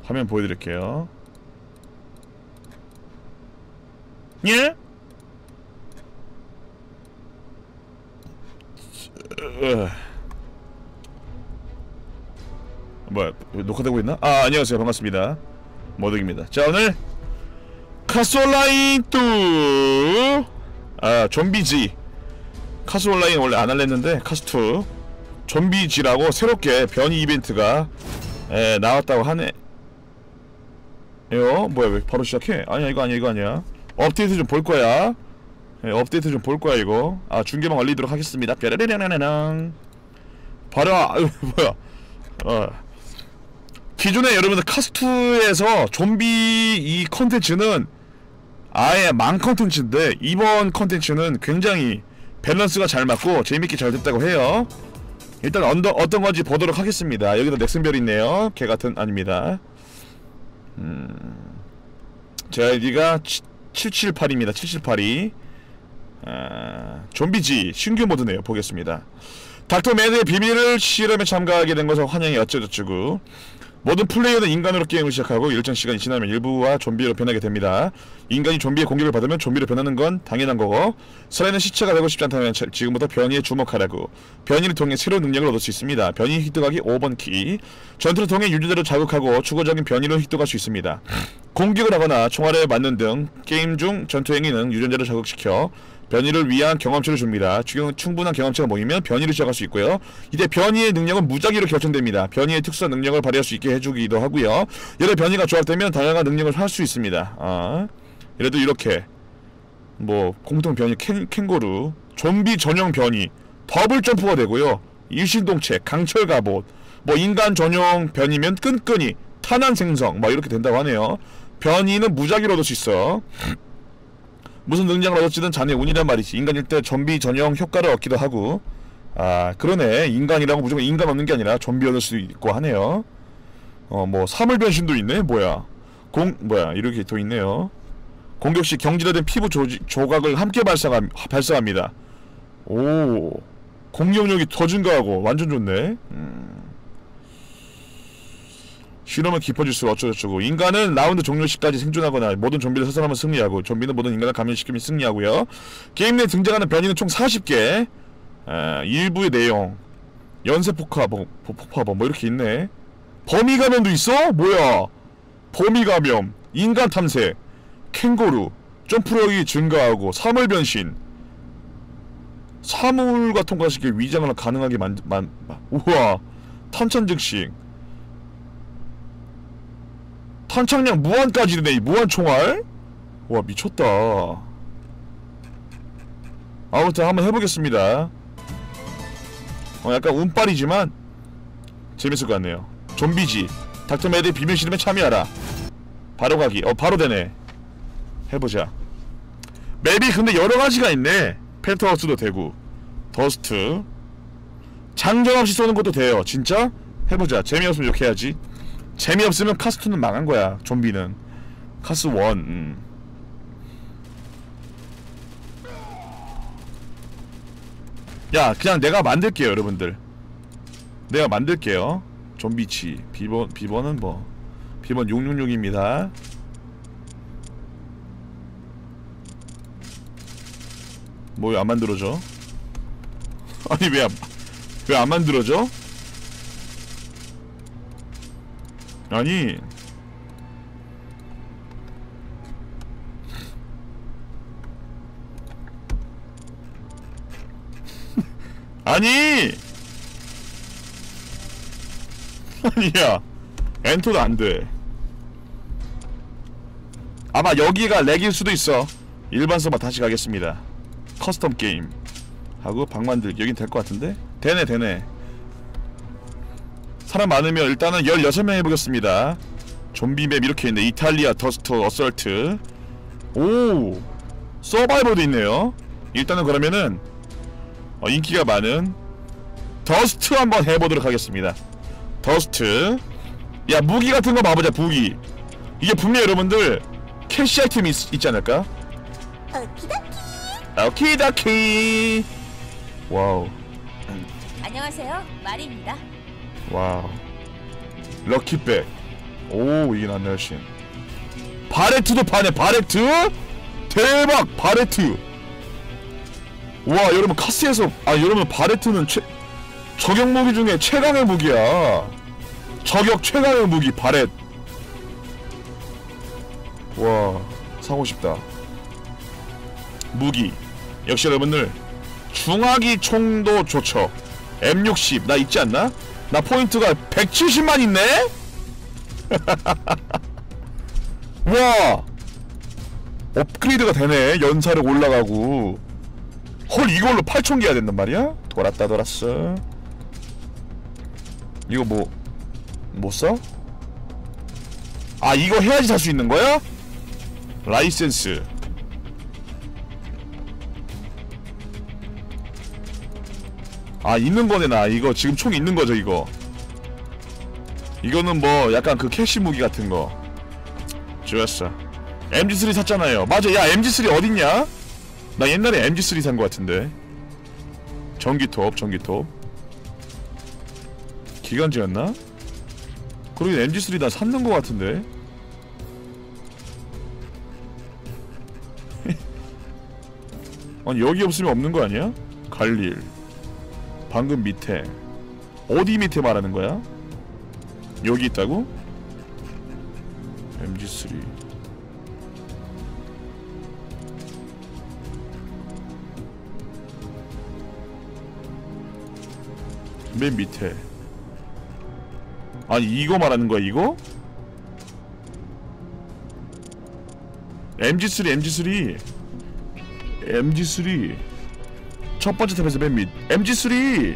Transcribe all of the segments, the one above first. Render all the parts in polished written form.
화면 보여드릴게요. 예? 뭐야, 녹화되고 있나? 아, 안녕하세요. 반갑습니다. 머득입니다. 자, 오늘 카스온라인 2 좀비지. 카스온라인 원래 안 할래 했는데 카스2 좀비지라고 새롭게 변이 이벤트가 나왔다고 하네. 뭐야, 왜 바로 시작해? 아니야, 이거 아니야, 이거 아니야. 업데이트 좀 볼 거야. 업데이트 좀 볼 거야, 이거. 중계방 올리도록 하겠습니다. 뾰라라라라랑. 바로, 뭐야. 기존에 여러분들 카스2에서 좀비 이 컨텐츠는 아예 망 컨텐츠인데, 이번 컨텐츠는 굉장히 밸런스가 잘 맞고 재밌게 잘 됐다고 해요. 일단 어떤 건지 보도록 하겠습니다. 여기도 넥슨별이 있네요. 걔같은, 아닙니다. 제 아이디가 778입니다. 778이. 좀비지 신규 모드네요. 보겠습니다. 닥터 매드의 비밀을 실험에 참가하게 된 것은 환영이 어쩌저쩌고. 모든 플레이어는 인간으로 게임을 시작하고 일정 시간이 지나면 일부와 좀비로 변하게 됩니다. 인간이 좀비의 공격을 받으면 좀비로 변하는 건 당연한 거고, 살아있는 시체가 되고 싶지 않다면 지금부터 변이에 주목하라고. 변이를 통해 새로운 능력을 얻을 수 있습니다. 변이 획득하기 5번 키. 전투를 통해 유저들을 자극하고 추가적인 변이를 획득할 수 있습니다. 공격을 하거나 총알에 맞는 등 게임 중 전투 행위는 유전자를 자극시켜 변이를 위한 경험치를 줍니다. 충분한 경험치가 모이면 변이를 시작할 수 있고요. 이때 변이의 능력은 무작위로 결정됩니다. 변이의 특수한 능력을 발휘할 수 있게 해주기도 하고요. 여러 변이가 조합되면 다양한 능력을 할 수 있습니다. 예를 들어 이렇게 뭐 공통 변이 캥거루, 좀비 전용 변이, 더블 점프가 되고요. 일신동체, 강철 갑옷, 뭐 인간 전용 변이면 끈끈이, 탄환 생성, 뭐 이렇게 된다고 하네요. 변이는 무작위로 얻을 수 있어. 무슨 능력을 얻었지는 자네 운이란 말이지. 인간일 때 좀비 전용 효과를 얻기도 하고. 그러네. 인간이라고 무조건 인간 얻는 게 아니라 좀비 얻을 수도 있고 하네요. 뭐 사물 변신도 있네. 뭐야 이렇게 또 있네요. 공격 시 경질화된 피부 조각을 함께 발사합니다. 오, 공격력이 더 증가하고 완전 좋네. 실험은 깊어질수록 어쩌고저쩌고. 인간은 라운드 종료 시까지 생존하거나 모든 좀비를 사살하면 승리하고, 좀비는 모든 인간을 감염시키면 승리하고요. 게임 내에 등장하는 변이는 총 40개. 일부의 내용, 연쇄 폭파범 뭐 이렇게 있네. 범위 감염도 있어? 뭐야? 범위 감염, 인간 탐색, 캥거루, 점프력이 증가하고, 사물 변신, 사물과 통과시켜 위장을 가능하게 우와, 탄창 즉식, 탄창량 무한까지 되네. 이 무한 총알? 와, 미쳤다. 아무튼 한번 해보겠습니다. 약간 운빨이지만 재밌을 것 같네요. 좀비지 닥터 매드의 비밀 실험에 참여하라. 바로 가기. 바로 되네. 해보자. 맵이 근데 여러가지가 있네. 펜트하우스도 되고, 더스트, 장전 없이 쏘는 것도 돼요. 진짜? 해보자. 재미없으면 욕해야지. 재미없으면 카스2는 망한거야. 좀비는 카스1. 야, 그냥 내가 만들게요. 여러분들, 내가 만들게요. 좀비치 비번은 뭐 비번 666입니다 뭐 왜 안 만들어져? 아니 왜 안 만들어져? 아니 아니야, 엔터도 안돼. 아마 여기가 렉일 수도 있어. 일반 서버 다시 가겠습니다. 커스텀 게임 하고 방 만들기. 여긴 될 것 같은데? 되네. 사람 많으면 일단은 16명 해보겠습니다. 좀비 맵 이렇게 있네. 이탈리아 더스트 어설트. 오, 서바이벌도 있네요. 일단은 그러면은 인기가 많은 더스트 한번 해보도록 하겠습니다. 더스트. 야, 무기 같은 거 봐보자. 무기. 이게 분명히 여러분들 캐시 아이템이 있지 않을까? 오키다키. 와우. 안녕하세요, 마리입니다. 와우. 럭키백. 오, 이게 낫네 훨씬. 바레트도 파네. 바레트? 대박. 바레트. 와, 여러분 카스에서 여러분 바레트는 저격 무기 중에 최강의 무기야. 저격 최강의 무기 바렛. 와, 사고 싶다. 무기 역시 여러분들 중화기 총도 좋죠. M60 나 있지 않나? 나 포인트가 170만 있네? 와, 업그레이드가 되네. 연사력 올라가고. 헐, 이걸로 8,000개 해야 된단 말이야? 돌았다 돌았어. 이거 뭐 써? 아, 이거 해야지 살 수 있는 거야? 라이센스. 아, 있는 거네. 나 이거 지금 총 있는 거죠 이거. 이거는 뭐 약간 그 캐시 무기 같은 거. 좋았어. MG3 샀잖아요. 맞아. 야, MG3 어딨냐? 나 옛날에 MG3 산 거 같은데. 전기톱 기관지였나? 그러긴 MG3 나 샀는 거 같은데. 아니, 여기 없으면 없는 거 아니야? 갈릴. 방금 밑에. 어디 밑에 말하는 거야? 여기 있다고? MG3. 맨 밑에. 아니, 이거 말하는 거야, 이거? MG3 첫 번째 탭에서 맨 밑. MG3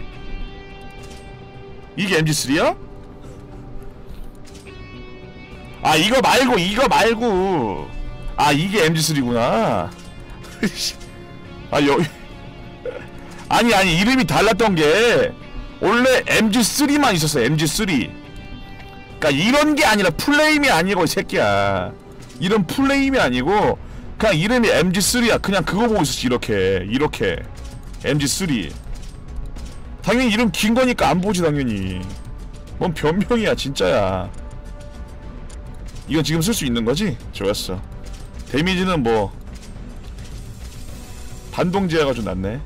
이게 MG3야? 아, 이거 말고 아, 이게 MG3구나. 아, 여기 아니 이름이 달랐던 게 원래 MG3만 있었어. MG3. 그니까 이런 게 아니라 플레임이 아니고 이 새끼야. 이런 플레임이 아니고 그냥 이름이 MG3야. 그냥 그거 보고 있었지. 이렇게 MG3. 당연히 이름 긴 거니까 안 보지 당연히. 뭔 변명이야 진짜야. 이건 지금 쓸 수 있는 거지? 좋았어. 데미지는 뭐 반동제어가 좀 낫네.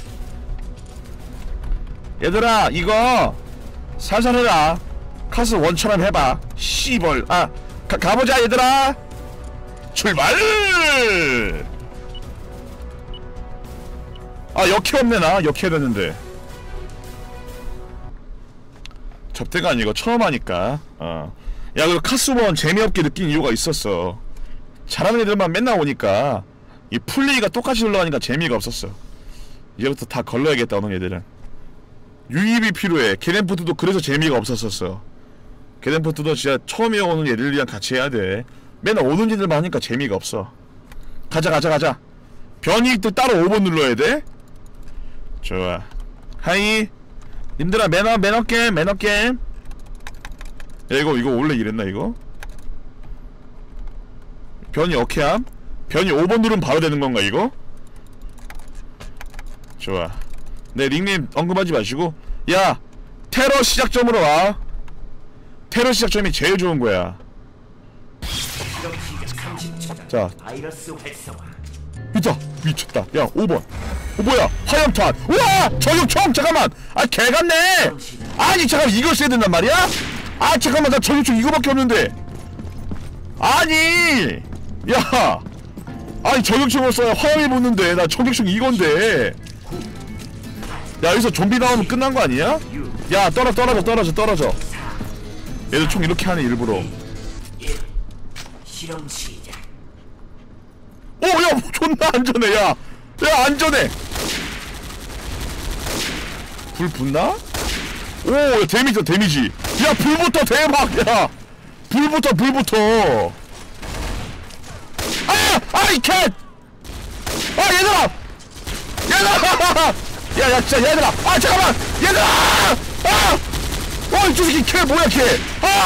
얘들아, 이거 살살 해라. 카스 원처럼 해봐. 씨벌. 아, 가보자 얘들아. 출발! 아, 역해 없네. 나 역해 됐는데. 접대가 아니고 처음 하니까. 야, 그리고 카스원 재미없게 느낀 이유가 있었어. 잘하는 애들만 맨날 오니까 이 플레이가 똑같이 흘러가니까 재미가 없었어. 이제부터 다 걸러야겠다. 오는 애들은 유입이 필요해. 게덴포트도 그래서 재미가 없었었어. 게덴포트도 진짜 처음에 오는 애들이랑 같이 해야 돼. 맨날 오는 애들만 하니까 재미가 없어. 가자. 변이익도 따로 5번 눌러야 돼. 좋아. 하이 님들아, 매너게임. 야, 이거 원래 이랬나 이거? 변이 어케함? 변이 5번 누르면 바로 되는 건가 이거? 좋아. 내 닉네임 언급하지 마시고. 야, 테러 시작점으로 와. 테러 시작점이 제일 좋은 거야. 자, 있다. 미쳤다. 야, 5번. 뭐야? 화염탄. 우와! 저격총! 잠깐만! 아, 개같네! 아니, 잠깐만, 이걸 써야 된단 말이야? 아, 잠깐만, 나 저격총 이거밖에 없는데. 아니! 야! 아니, 저격총을 써야 화염이 붙는데, 나 저격총 이건데. 야, 여기서 좀비 나오면 끝난 거 아니야? 야, 떨어져. 얘들 총 이렇게 하네, 일부러. 오, 야, 존나 안전해, 야, 안전해. 불 붙나? 오, 야, 데미지. 야, 불부터 대박, 야, 불부터. 이 캣! 얘들아! 야, 진짜, 얘들아! 잠깐만! 얘들아! 이 새끼 캣 뭐야, 캣!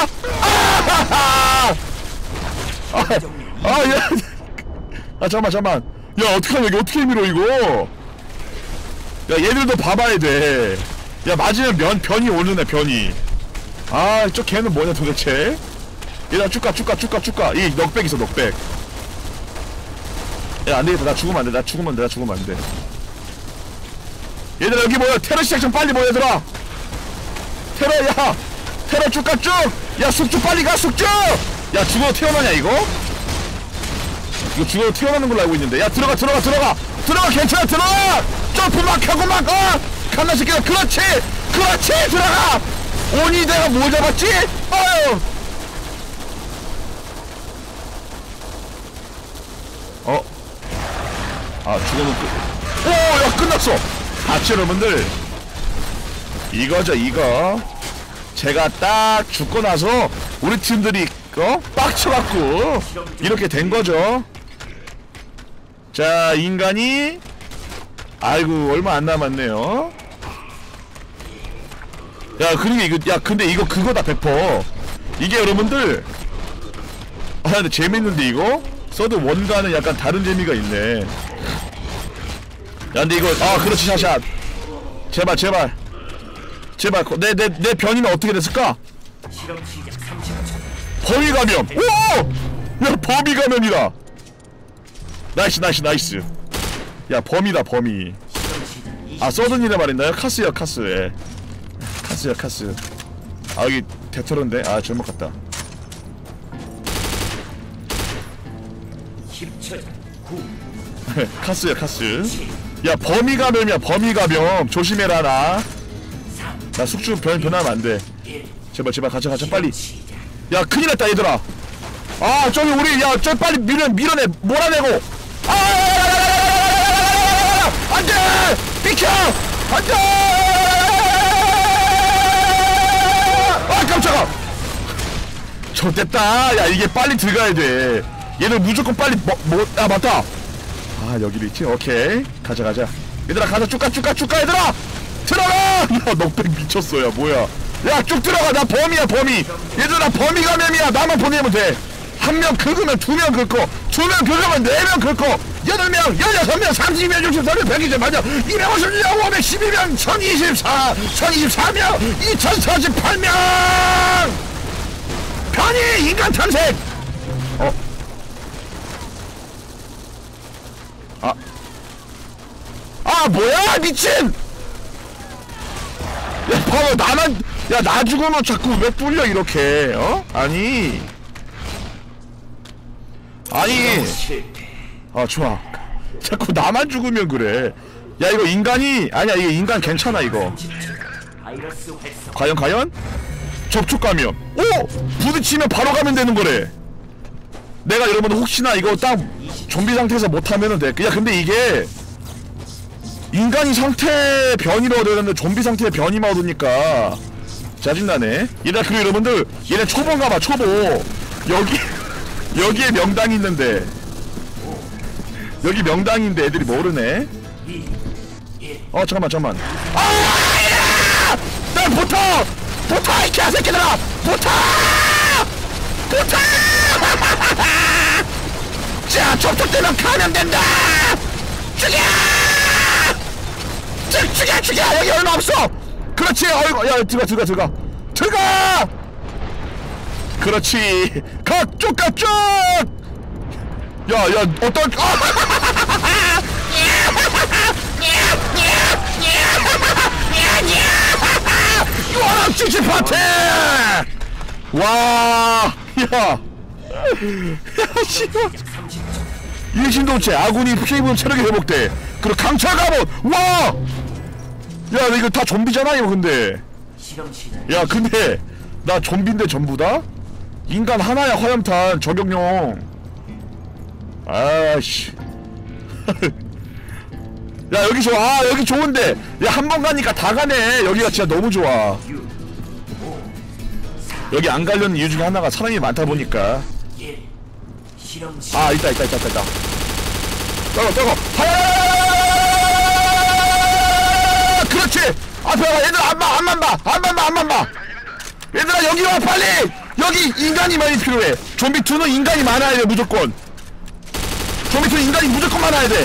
잠깐만. 야, 어떡하냐, 이거 어떻게 밀어, 이거? 야, 얘들도 봐봐야 돼. 야, 맞으면 변이 오르네, 변이. 저 걔는 뭐냐, 도대체? 얘들아 쭉가 이 넉백 있어 넉백. 야 안되겠다 나 죽으면 안돼 나 죽으면 안돼. 얘들아 여기 모여 테러 시작 좀 빨리 모여 얘들아. 테러 쭉가 쭉. 야 숙주 빨리 가 숙주. 야 죽어도 태어나냐 이거 죽어도 태어나는 걸로 알고 있는데. 야 들어가 괜찮아 들어가. 점프 막 하고 막 갓나 새끼야. 그렇지 들어가. 오니 내가 뭐 잡았지? 아유 죽어놓고 오야 끝났어. 봤죠 여러분들 이거죠 이거. 제가 딱 죽고 나서 우리 팀들이 빡쳐갖고 이렇게 된 거죠. 자 인간이 아이고 얼마 안 남았네요. 야 그러게 이거 야 근데 이거 그거다 100%. 이게 여러분들 근데 재밌는데 이거 서드 원과는 약간 다른 재미가 있네. 야 근데 이거 그렇지 샷 제발 내 변이는 어떻게 됐을까? 범위 감염. 오! 야 범위 감염이다. 나이스. 야 범위다 범위. 서든이라 말했나요? 카스야 카스. 예. 카스. 여기 대터런데 잘못 갔다. 카스야 카스. 야 범위 감염이야 범위 감염. 조심해라 나 숙주 변하면 안돼. 제발 가자 빨리. 야 큰일났다 얘들아. 저기 우리 저 빨리 밀어내 몰아내고. 안돼 비켜 안돼. 깜짝아. 좋됐다. 야 이게 빨리 들어가야 돼. 얘들 무조건 빨리 맞다. 여기도 있지. 오케이 가자. 얘들아 가자 쭉가 얘들아 들어가. 야 넉백 미쳤어. 야 뭐야. 야 쭉 들어가. 나 범위야 범위. 얘들아 범위 감염이야. 나만 보내면 돼. 한 명 긁으면 2명 긁고 2명 긁으면 4명 긁고 8명 16명 32명 64명 120명 맞아 256명 512명 1024명 2048명 편히 인간 탐색. 뭐야 미친. 야 봐봐 나만 나 죽으면 자꾸 왜 뚫려 이렇게. 아니 좋아. 자꾸 나만 죽으면 그래. 야 이거 인간이 아니야. 이게 인간 괜찮아 이거. 과연 접촉 감염. 오 부딪히면 바로 가면 되는 거래. 내가 여러분 혹시나 이거 딱 좀비 상태에서 못하면은 돼. 야 근데 이게 인간이 상태 변이로 얻었는데 좀비 상태의 변이만 얻으니까 짜증나네. 얘들아 그리고 여러분들 얘네 초보인가봐 초보. 여기에 명당이 있는데 여기 명당인데 애들이 모르네. 잠깐만. 날 붙어 이 개새끼들아 붙어. 자 접촉되면 감염된다. 죽여 여기 얼마 없어. 그렇지. 어이구 야 들어가. 그렇지. 쭉 야 어떤 워낙 찌질 파티. 와 야 씨발 일신동체 아군이 피해본 체력이 회복돼. 그리고 강철 갑옷. 와 야 이거 다 좀비잖아 이거. 근데 야 근데 나 좀비인데 전부다? 인간 하나야 화염탄 저격용. 아씨 야 여기 좋아. 여기 좋은데 야 한 번 가니까 다 가네. 여기가 진짜 너무 좋아. 여기 안 가려는 이유 중에 하나가 사람이 많다 보니까. 있다 저거 그렇지. 앞에 와 얘들아. 앞만 봐 얘들아. 여기 와 빨리. 여기 인간이 많이 필요해. 좀비2는 인간이 많아야 돼 무조건. 좀비2는 인간이 무조건 많아야 돼.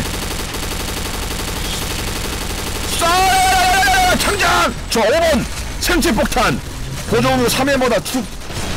창장! 저 5번 생체폭탄 보조음료 3회마다 툭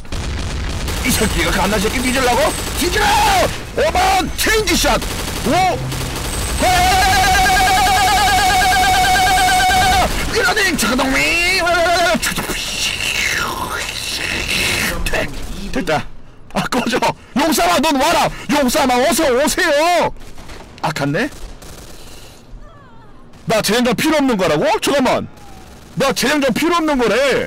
이 새끼가 갓나 새끼 뒤질라고? 뒤질러! 5번 체인지 샷! 5! 이러닝 차동미! 됐다. 아 꺼져. 용삼아 넌 와라. 용삼아 어서 오세요. 아 갔네. 나 재장전 필요 없는 거라고? 잠깐만. 나 재장전 필요 없는 거래.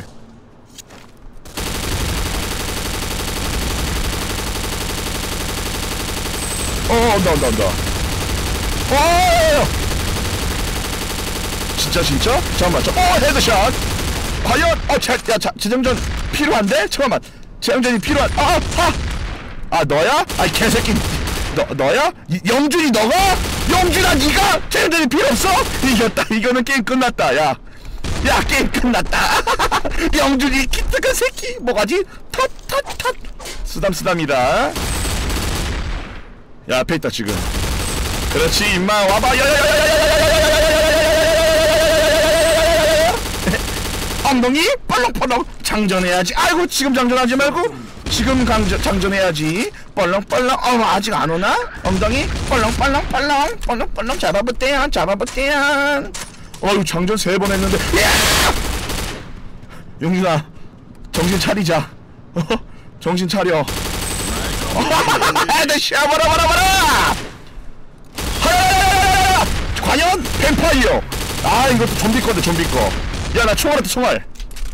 온다. 진짜? 잠깐만. 헤드샷. 과연 재장전 필요한데? 잠깐만. 재장전이 필요한. 너야? 아이 개새끼. 너야? 영준이 너가? 영준아 니가? 재장전이 필요 없어? 이겼다. 이거는 게임 끝났다. 야 게임 끝났다. 영준이 기특한 새끼. 뭐가지? 탓 쓰담이다. 야 앞에 있다 지금. 그렇지 임마 와봐. 엉덩이 뻘렁뻘렁 장전해야지. 아이고 지금 장전하지 말고 지금 장전해야지. 뻘렁뻘렁. 아직 안 오나? 엉덩이 뻘렁뻘렁 잡아볼 때야. 어휴 장전 3번 했는데. 야! 용준아 정신 차리자. 정신 차려. 나 샤버라. 과연 뱀파이어. 이것도 좀비 거다. 야 나 총알한테 총알.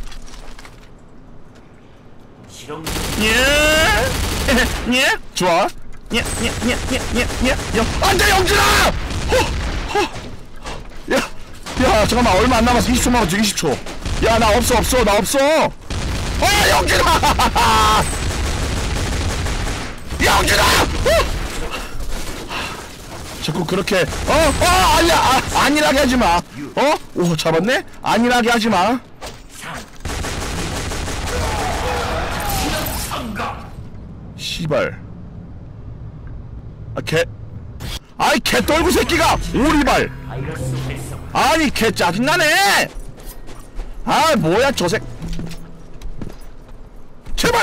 예 좋아. 안돼 영준아. 야 야 잠깐만 얼마 안 남았어. 20초 남았어. 20초. 야 나 없어 나 없어. 영준아. 영준아. 자꾸 그렇게 아니야. 안일하게 하지마. 오 잡았네. 안일하게 하지마. 씨발. 아이 개 떨구 새끼가 오리발. 아니 개 짜증나네. 아 뭐야 저 새. 제발.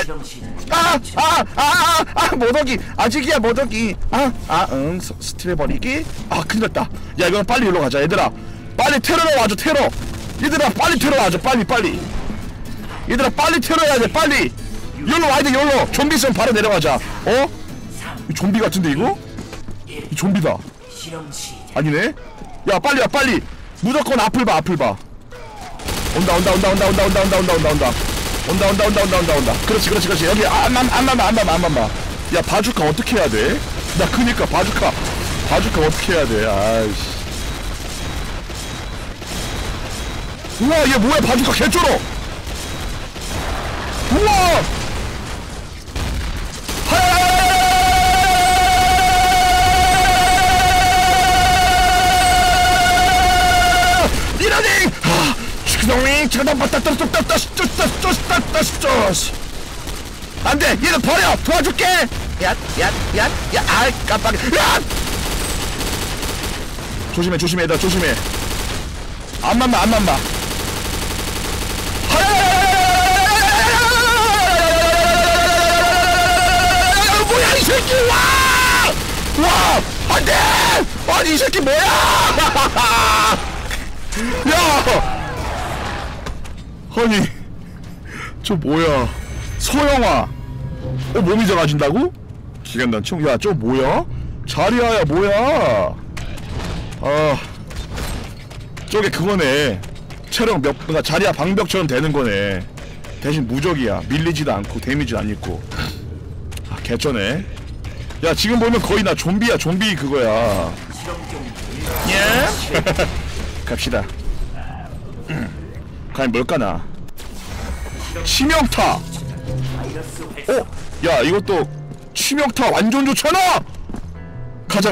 모더기 아직이야 모더기. 스틸 버리기. 큰일났다. 야 이건 빨리 일로 가자 얘들아. 빨리 테러로 와줘 테러. 얘들아 빨리 테러 와줘 빨리. 얘들아 빨리 테러 해야 돼 빨리. 여기로 와야 돼 여기로. 좀비 있으면 바로 내려가자. 이 좀비 같은데 이거? 이 좀비다. 아니네. 야 빨리 와 빨리. 무조건 앞을 봐. 온다. 그렇지. 여기 안만 봐. 야 바주카 어떻게 해야 돼? 나 그니까 바주카 어떻게 해야 돼? 아이씨. 우와 얘 뭐야 바주카 개쩔어. 우와. 리로딩. 안돼 얘는 버려. 도와줄게. 야 깜빡이. 조심해 얘들아 조심해. 안만 봐. 뭐야 이 새끼. 와 안돼. 아니 이 새끼 뭐야. 야 아니 저 뭐야 서영아. 몸이 작아진다고? 기간단총? 야 저 뭐야? 자리야야 뭐야. 저게 그거네. 체력 그러니까 자리야 방벽처럼 되는 거네. 대신 무적이야. 밀리지도 않고 데미지도 안 입고. 개쩌네. 야 지금 보면 거의 나 좀비야. 좀비 그거야. 예? 갑시다. 과연 뭘까나. 치명타. 야 이것도 치명타 완전 좋잖아. 가자.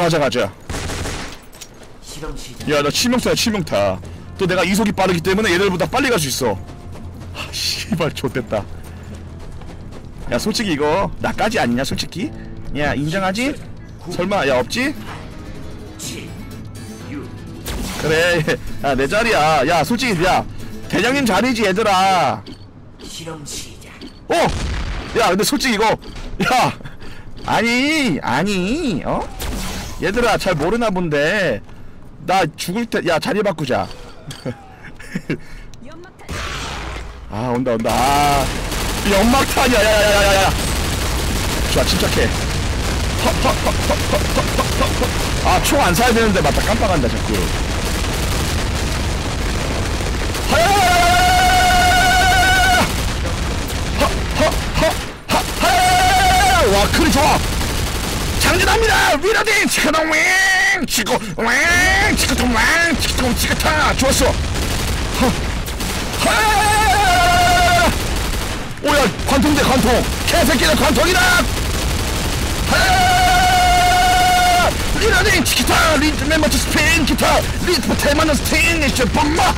야 나 치명타. 또 내가 이속이 빠르기 때문에 얘들보다 빨리 갈 수 있어. 씨발 좆됐다. 야 솔직히 이거 나까지 아니냐 솔직히? 야 인정하지? 설마 야 없지? 그래 야 내 자리야. 야 솔직히 야 대장님 자리지 얘들아. 야 근데 솔직히 이거 야 아니 얘들아 잘 모르나 본데 나 죽을 때 야 자리 바꾸자. 온다. 연막탄이야. 야야야야야. 좋아 침착해. 총 안 쏴야 되는데 맞다 깜빡한다 자꾸. 와 크리 좋아. 장진합니다. 위로딩 치카동 웽 치고 웽 치카동 웽 치카동 치카타. 좋았어. 오야 관통돼 관통. 개새끼들 관통이다. 리로딩 치키타 리드 멤버트 스핀 기타 리드 테마는 스팅 이슈 bomba.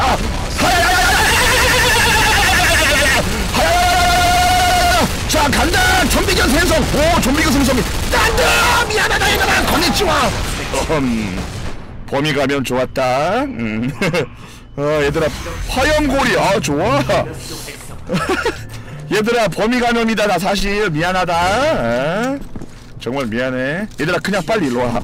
자 간다. 좀비견 생성. 오 좀비견 생성이 간다. 미안하다 얘들아. 건니치와. 범위 가면 좋았다. 얘들아 화염고리 좋아. 얘들아 범위 감염이다. 나 사실 미안하다. 정말 미안해 얘들아. 그냥 빨리 일로와.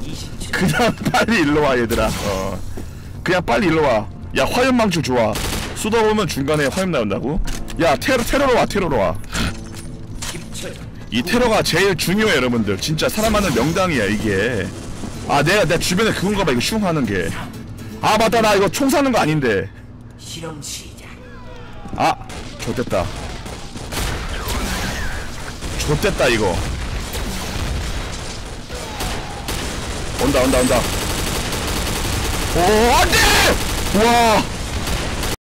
얘들아. 그냥 빨리 일로와. 야 화염망치 좋아. 쏘다 보면 중간에 화염 나온다고? 야 테러로 와. 이 테러가 제일 중요해 여러분들. 진짜 사람하는 명당이야 이게. 내 주변에 그건가 봐 이거 슝 하는 게. 맞다 나 이거 총 사는 거 아닌데. 좆됐다 이거. 온다. 오 안돼. 와